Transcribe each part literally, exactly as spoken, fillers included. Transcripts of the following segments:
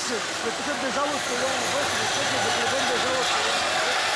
بيتصل بيتصل بيزود صيانه، بص بيتصل بالتليفون بيزود صيانه.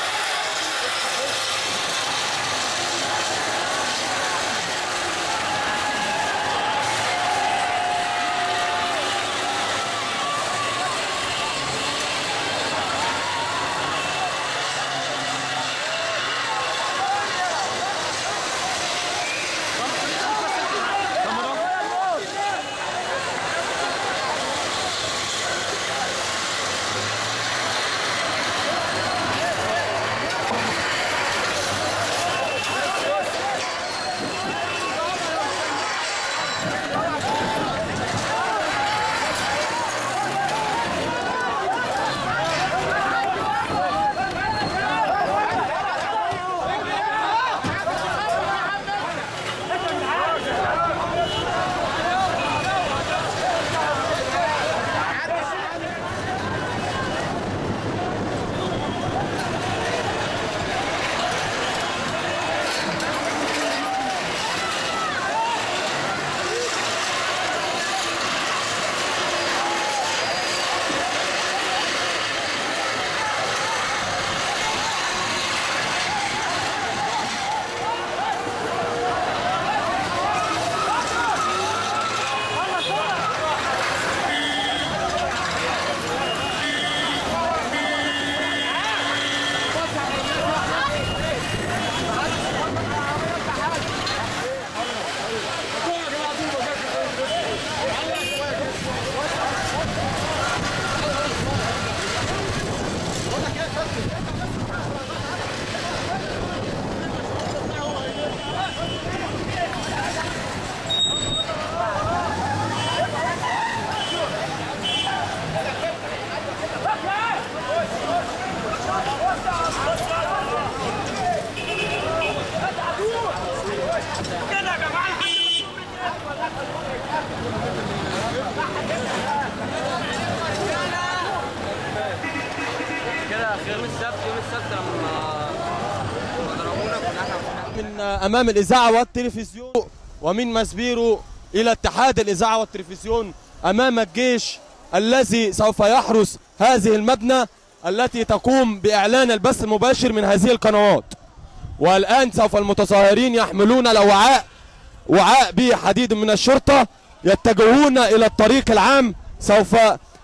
من أمام الإذاعة والتلفزيون ومن مسبيرو إلى اتحاد الإذاعة والتلفزيون أمام الجيش الذي سوف يحرس هذه المبنى التي تقوم بإعلان البث المباشر من هذه القنوات. والآن سوف المتظاهرين يحملون الوعاء وعاء به حديد من الشرطة يتجهون إلى الطريق العام، سوف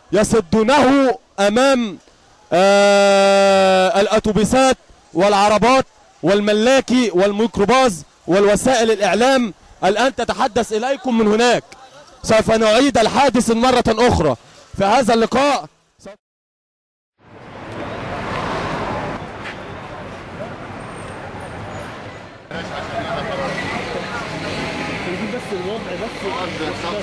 يصدونه أمام آه الأتوبيسات والعربات والملاكي والميكروباص والوسائل الإعلام. الآن تتحدث إليكم من هناك. سوف نعيد الحادث مرة أخرى في هذا اللقاء. بس الوضع بس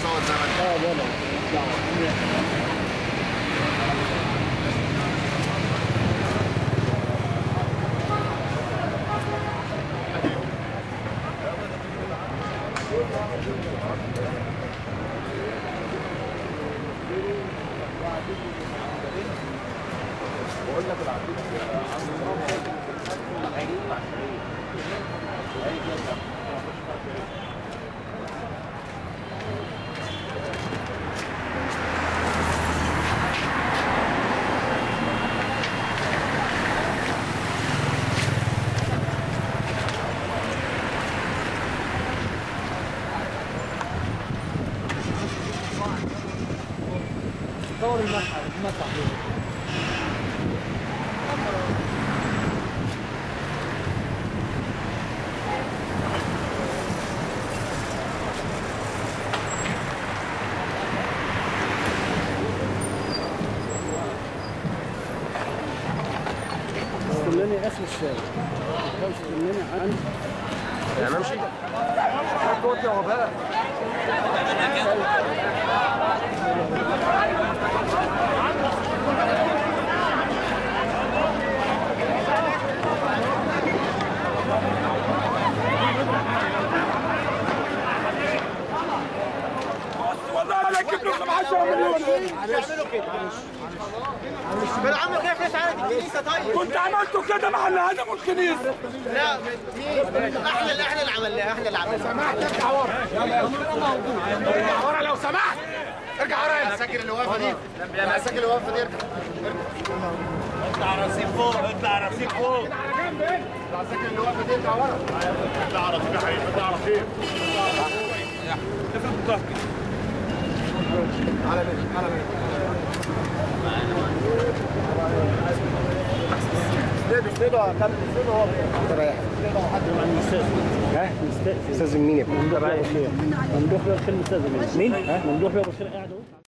بقول لك العقيد صور المسرح المسرح استناني اخر الشارع استناني عن يعني امشي صوت يا وباء والله انا جبت لكم عشرة مليون. بيعملوا كده بالعمل كيف ليش عادي الكنيسه؟ طيب كنت عملتوا كده مع اللي هدموا الكنيسه. لا مين؟ احنا اللي احنا اللي عملناه احنا اللي عملناه. سمحت ارجع ورا. يلا ورا لو سمحت. ارجع ورا يا العساكر اللي واقفه دي، العساكر اللي واقفه دي ارجع. اطلع رصيف فوق، اطلع رصيف فوق. العساكر اللي واقفه دي ارجع ورا. اطلع رصيف يا حبيبي، اطلع رصيف. افرض الضغط. على مين؟ على مين؟ استاذ استاذ كمل استاذ هو رايح. حد من الاستاذ. ها؟ استاذ مين يا ابني؟ ممدوح بيه بشير. ممدوح بيه بشير مستاذن مين؟ ها؟ ممدوح بيه بشير قاعد اهو.